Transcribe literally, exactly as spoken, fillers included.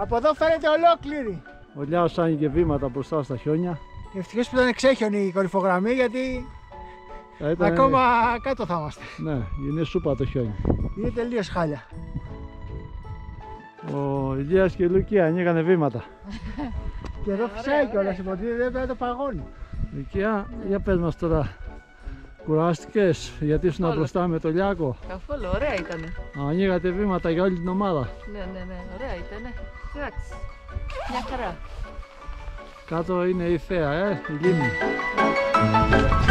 Από εδώ φαίνεται ολόκληρη. Ο Λιάος άνοιγε βήματα μπροστά στα χιόνια. Ευτυχώς που ήταν εξέχιονη η κορυφογραμμή, γιατί Ήταν... ακόμα κάτω θα είμαστε. Ναι, είναι σούπα το χιόνι. Είναι τελείως χάλια. Ο Ηλίας και η Λουκία ανοίγανε βήματα. Και εδώ φυσάει κιόλας, υποτίθεται δεν πρέπει να το παγώνει. Λουκία, για πες μας τώρα, κουράστηκες γιατί ήσουν μπροστά με το Λιάκο? Καθόλου, ωραία ήτανε. Ανοίγατε βήματα για όλη την ομάδα. Ναι, ναι, ναι, ωραία ήτανε. Εντάξει, μια χαρά. Κάτω είναι η θέα, ε, η λίμνη.